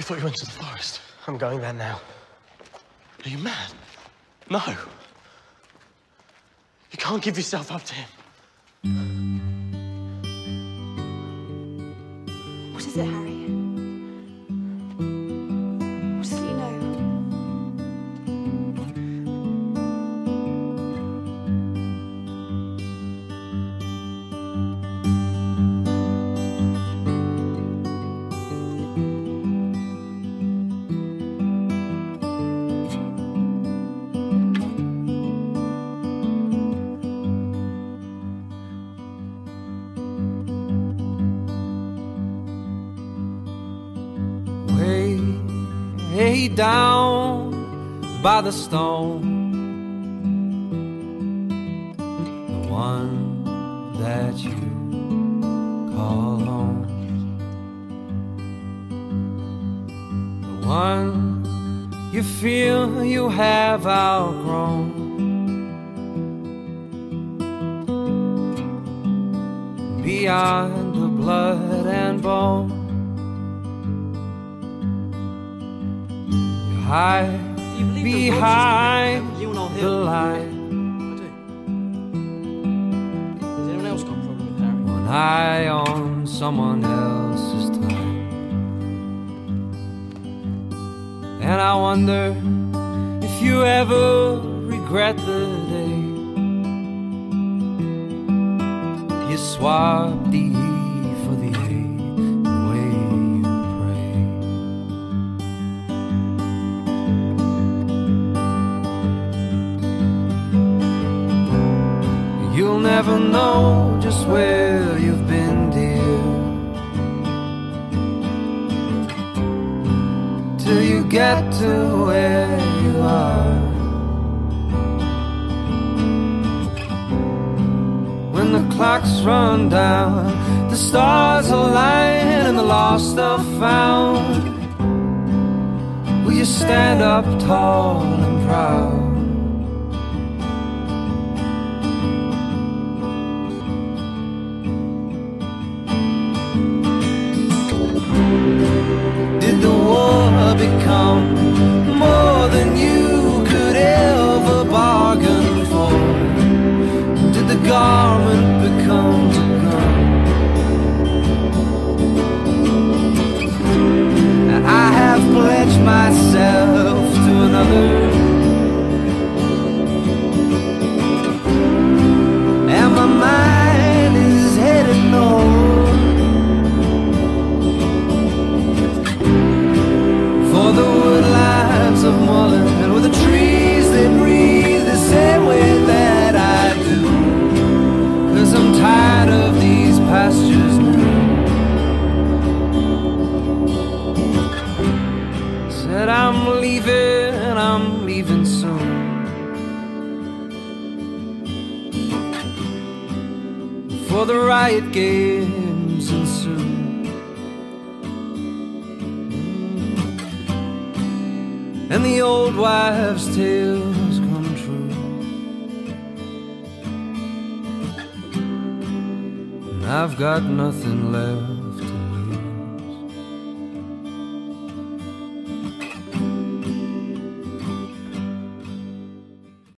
thought you went to the forest. I'm going there now. Are you mad? No. You can't give yourself up to him. What is it, Harry? What does he know? Way down by the stone, the one that you call home, the one you feel you have outgrown. Beyond the blood and bone, hide behind the light. Has anyone else got a problem with Harry? One eye on someone else's time. And I wonder if you ever regret the day you swapped the E for the A, the way you pray. You'll never know just where you've been, dear, till you get to where you are. When the clocks run down, the stars align, and the lost are found, will you stand up tall and proud? Did the war become more than you could ever bargain for? Did the garment become a gun? And I have pledged myself to another, and my mind is headed north for the woodlands of Mullen, where the trees they breathe the same way that I do. 'Cause I'm tired of these pastures now. Said I'm leaving soon. For the riot games ensue. And the old wives' tales come true. And I've got nothing left